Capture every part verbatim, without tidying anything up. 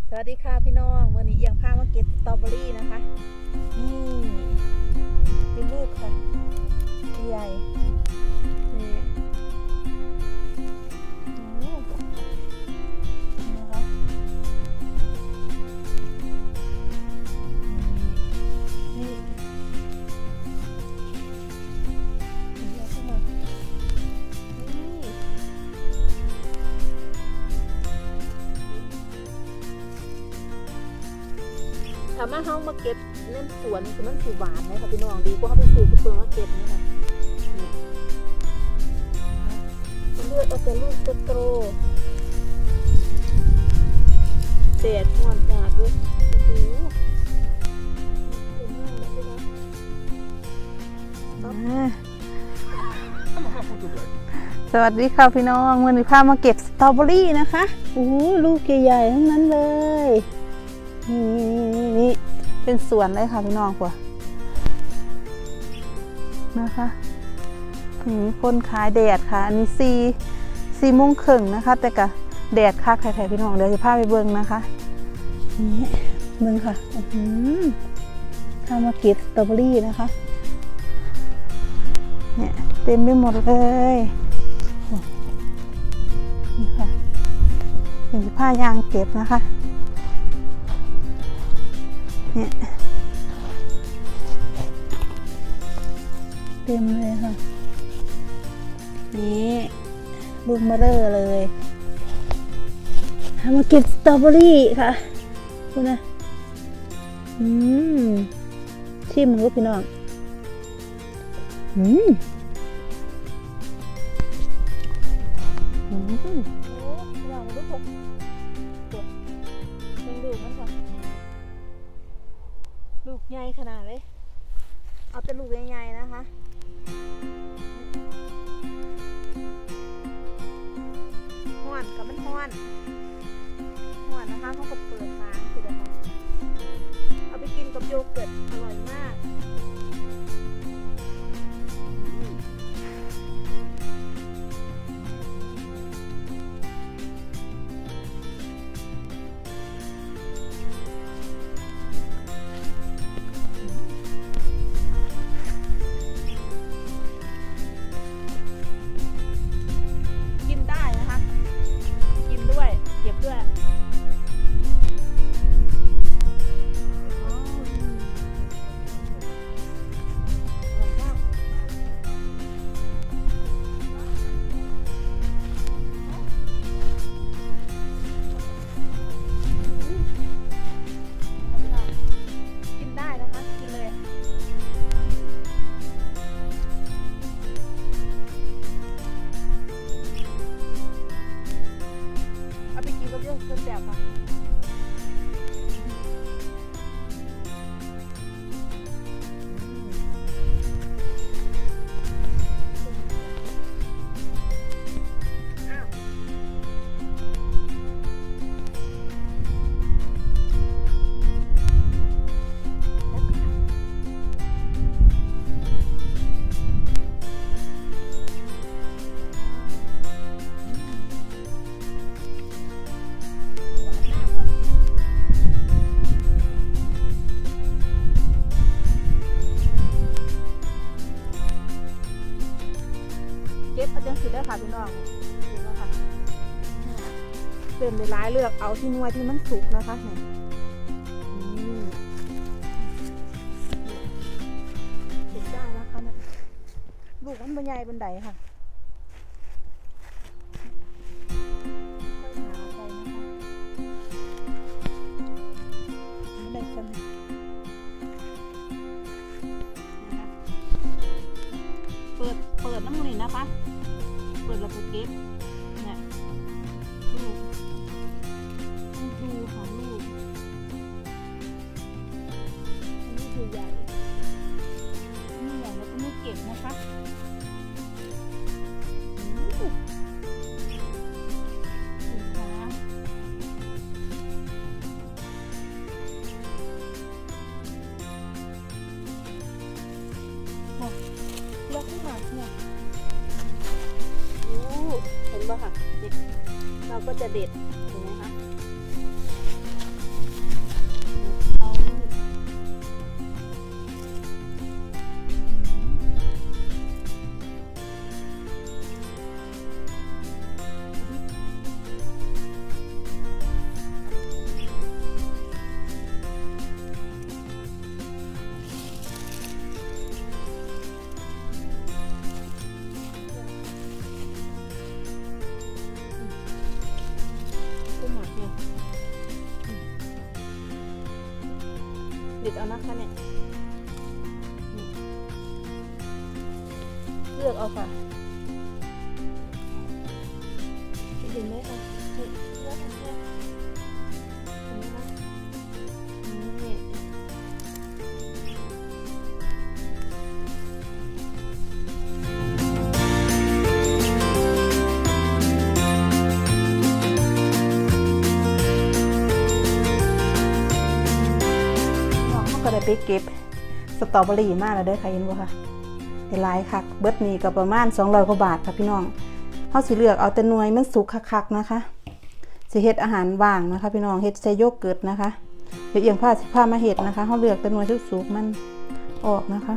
สวัสดีค่ะพี่น้องวันนี้ยังพามาเก็บสตรอเบอรี่นะคะนี่เป็นลูกค่ะใหญ่นี่นะคะนี่นี่เข้ามาถ้ามาเฮามาเก็บเล่นสวนคือมันสีหวานเลยค่ะพี่น้องดีกว่าเขาไปซื้อซุปเปอร์มาร์เก็ตนี่ค่ะเลือดเอาแต่ลูกโตๆแดดร้อนจัดเลยโอ้โหเต็มมากเลยพี่น้องสวัสดีค่ะพี่น้องวันนี้พามาเก็บสตรอเบอรี่นะคะโอ้โหลูกใหญ่ๆทั้งนั้นเลยนี่นี่เป็นสวนเลยค่ะพี่น้องพวกนะคะนี่คนขายแดดค่ะอันนี้ซีซีโมงครึ่งนะคะแต่กะแดดค่ะใครๆพี่น้องเดี๋ยวจะพาไปเบิ้งนะคะนี่เบิ้งค่ะอืมทำมาเก็บสตรอเบอรี่นะคะเนี่ยเต็มไปหมดเลยนี่ค่ะเห็นผ้ายางเก็บนะคะเนี่ยเต็มเลยค่ะนี่ลูกมะเร่อเลยทำมาเก็บสตรอเบอรี่ค่ะคุณนะอืมชิมมันก็พี่น้องอืมอืมโอ้ยาวลูกผมตัวยังดูมันก่อนลูกใหญ่ขนาดเลยเอาแต่ลูกใหญ่ๆนะคะห้อนกับมันห้อนห้อนนะคะเขาก็เปิดฝาสิเลยค่ะเอาไปกินกับโยเกิร์ตอร่อยมากเก็บเอาจังสิได้ค่ะพี่น้องเห็นไหมคะเต็มเลยร้ายเลือกเอาที่นวยที่มันสุกนะคะเนี่ยเก็บได้นะคะเนี่ยลูกมันบรรยายบันไดค่ะค่อยหาไปนะคะไม่ได้กันเปิดเปิดน้ำมันนะคะเปิดแล้วก็เก็บเนี่ยลูกต้องดูของลูกอันนี้คือใหญ่นี่ใหญ่แล้วก็ไม่เก็บนะคะแล้วขึ้นมาเนี่ยเห็นป่ะค่ะเนี่ยเราก็จะเด็ดเห็นไหมคะบิดเอานะคะเนี่ยเลือกเอาค่ะเห็นไหมคะเลือกเลือกเห็นไหมคะนี่ก็ได้ไปเก็บสตรอเบอรี่มากแล้วเด้อค่ะเห็นบ่ค่ะได้หลายคักเบิดนี้ก็ประมาณสองร้อยกว่าบาทค่ะพี่น้องเฮาสิเลือกเอาแต่หน่วยมันสุกคักๆนะคะสิเฮ็ดอาหารว่างนะคะพี่น้องเฮ็ดใส่โยเกิร์ตนะคะเดี๋ยวเอียงผ้าสิผ้ามาเฮ็ดนะคะเฮาเลือกแต่หน่วยสุกๆมันออกนะคะ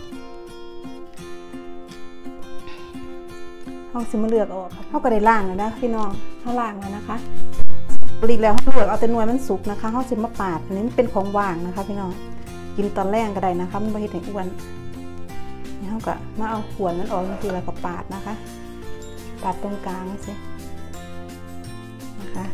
เฮาสิมาเลือกออกเฮาก็ได้ล้างแล้วนะพี่น้องเฮาล้างแล้วนะคะปรีแล้วเฮาเลือกเอาแต่หน่วยมันสุกนะคะเฮาสิมาปาดอันนี้มันเป็นของว่างนะคะพี่น้องกินตอนแรกก็ได้นะคะมันบ่เฮ็ดให้อ้วนนี่เฮาก็มาเอาขวนมันออกทีละก็ปาดนะคะปาดตรงกลางสินะคะ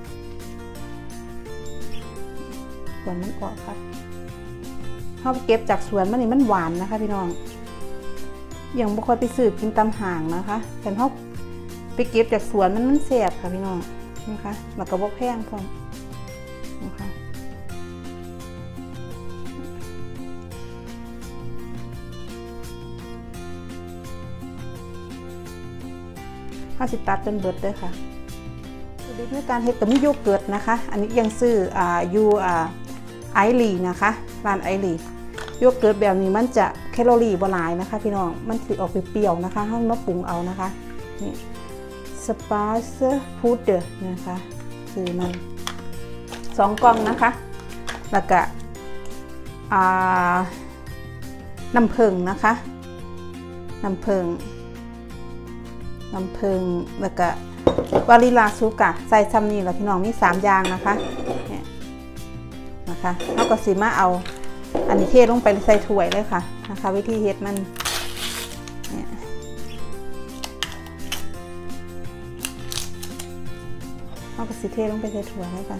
ขวนมันออกค่ะเฮาเก็บจากสวนมันนี่มันหวานนะคะพี่น้องยังบ่ค่อยไปซื้อกินตามห้างนะคะแต่เฮาไปเก็บจากสวนมันมันแซ่บค่ะพี่น้องนะคะแล้วก็บ่แพงพร้อมนะคะห้าสิบตัดจนเบิดเลยค่ะดูด้วยการเฮ็ดกับมิโยเกิร์ตนะคะอันนี้ยังซื้ออ่าอยู่อ่าไอรีนะคะร้านไอรีโยเกิร์ตแบบนี้มันจะแคลอรี่บ่หลายนะคะพี่น้องมันสิออกเปรี้ยวๆนะคะห้องมาปรุงเอานะคะนี่สปาร์ซฟูดเดอร์นะคะคือมันสองกล่องนะคะแล้วก็น้ำผึ้งนะคะน้ำผึ้งน้ำผึ้งแล้วก็วานิลาซูกะใส่ซัมนี่แหละพี่น้องมีสามอย่างนะคะเนี่ยนะคะแล้วก็สีมาเอาอันนี้เทลงไปใส่ถ้วยเลยค่ะนะคะวิธีเฮ็ดมันเนี่ยเอากระสีเทลงไปใส่ถ้วยเลยค่ะ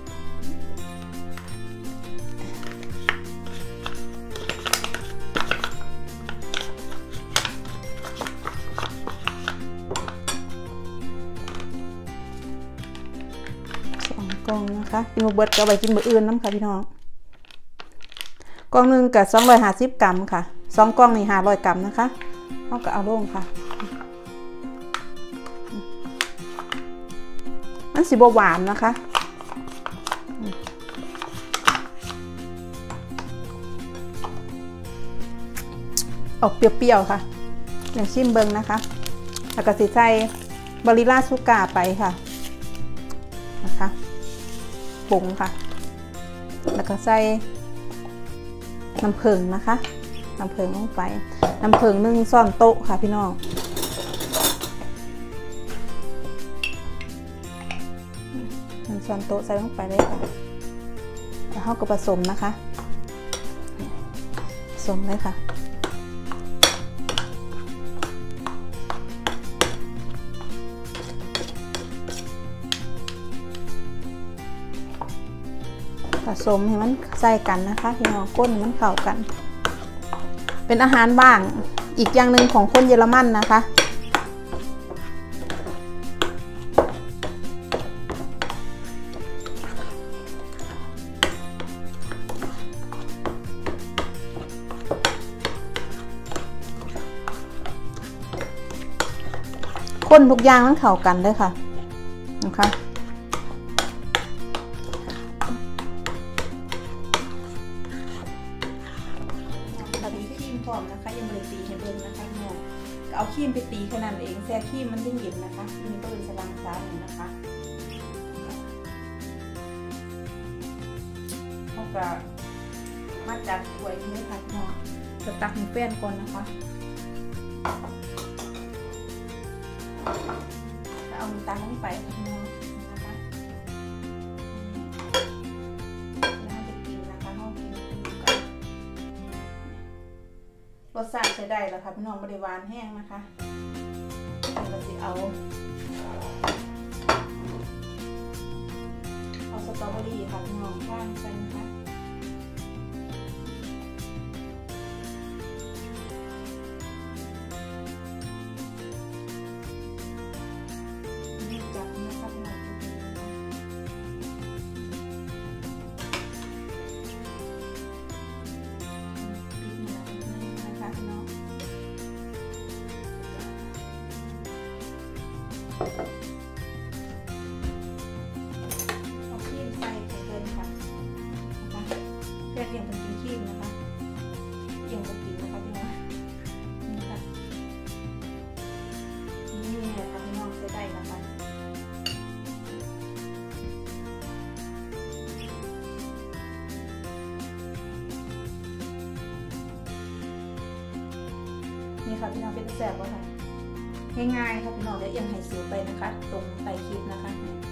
กล่องนะคะกินมาเบิดก็เอาไปกินมื้ออื่นน้ำค่ะพี่น้องกล่องหนึ่งกับสองร้อยห้าสิบกรัมค่ะสองกล่องนี่ห้าร้อยกรัมนะคะเอาก็เอาลงค่ะมันสีบหวานนะคะออกเปรี้ยวๆค่ะอย่างชิมเบิงนะคะแล้วก็สีใส่วานิลาซูกะไปค่ะนะคะปรุงค่ะแล้วก็ใส่น้ำผึ้งนะคะน้ำผึ้งลงไปน้ำผึ้งหนึ่งช้อนโต๊ะค่ะพี่น้องหนึ่งช้อนโต๊ะใส่ลงไปเลยค่ะแล้วเราก็ผสมนะคะผสมเลยค่ะผสมให้มันใส่กันนะคะพี่น้องก้นมันเข้ากันเป็นอาหารบ้างอีกอย่างหนึ่งของคนเยอรมันนะคะคนทุกอย่างมันเข้ากันเลยค่ะนะคะพร้อมนะคะยังไม่ได้ตีให้เบิ่งนะคะพี่น้องเอาครีมไปตีขนาดเองแซ่ครีมมันยิ่งเย็นนะคะทีนี้ก็เลยสลังซ้ายนะคะเขาก็มาจัดถ้วยนี้ค่ะพี่น้องจะตักให้เปื้อนก่อนนะคะเอาน้ำตาลลงไปพี่น้องนะคะรสชาติใช้ได้แล้วค่ะพี่น้องไม่ได้หวานแห้งนะคะเราจะเอาเอาสตรอเบอรี่ค่ะพี่น้องข้างใส่นะคะค่ะพี่น้องเป็นแสบวะค่ะง่ายๆค่ะพี่น้องเดี๋ยวเอียงให้สูไปนะคะตรงไตคลิปนะคะ